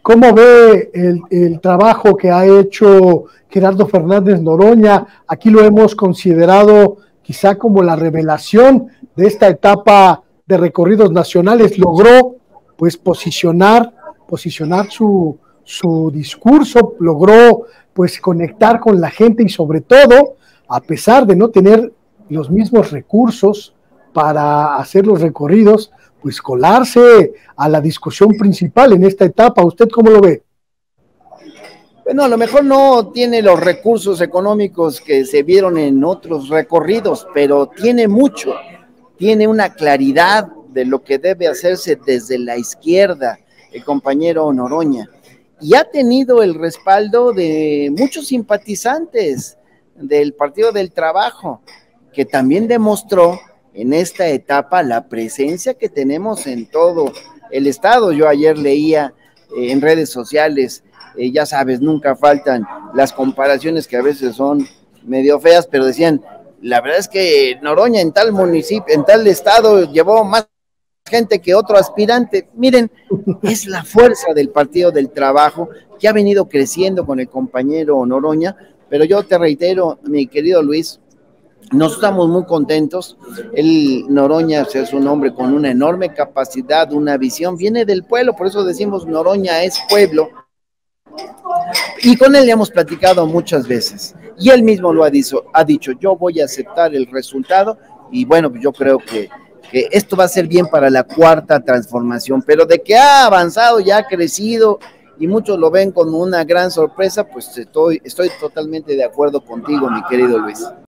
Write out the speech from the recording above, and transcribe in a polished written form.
¿Cómo ve el trabajo que ha hecho Gerardo Fernández Noroña? Aquí lo hemos considerado quizá como la revelación de esta etapa de recorridos nacionales. Logró pues posicionar su discurso, logró pues conectar con la gente y sobre todo, a pesar de no tener los mismos recursos para hacer los recorridos, pues colarse a la discusión principal en esta etapa. ¿Usted cómo lo ve? Bueno, a lo mejor no tiene los recursos económicos que se vieron en otros recorridos, pero tiene mucho, tiene una claridad de lo que debe hacerse desde la izquierda, el compañero Noroña, y ha tenido el respaldo de muchos simpatizantes del Partido del Trabajo, que también demostró en esta etapa la presencia que tenemos en todo el estado. Yo ayer leía en redes sociales, ya sabes, nunca faltan las comparaciones que a veces son medio feas, pero decían, la verdad es que Noroña en tal municipio, en tal estado, llevó más gente que otro aspirante. Miren, es la fuerza del Partido del Trabajo que ha venido creciendo con el compañero Noroña, pero yo te reitero, mi querido Luis, nos estamos muy contentos. El Noroña es un hombre con una enorme capacidad, una visión, viene del pueblo, por eso decimos Noroña es pueblo, y con él ya hemos platicado muchas veces, y él mismo lo ha dicho, yo voy a aceptar el resultado, y bueno, yo creo que esto va a ser bien para la cuarta transformación, pero de que ha avanzado, ya ha crecido, y muchos lo ven como una gran sorpresa, pues estoy totalmente de acuerdo contigo, mi querido Luis.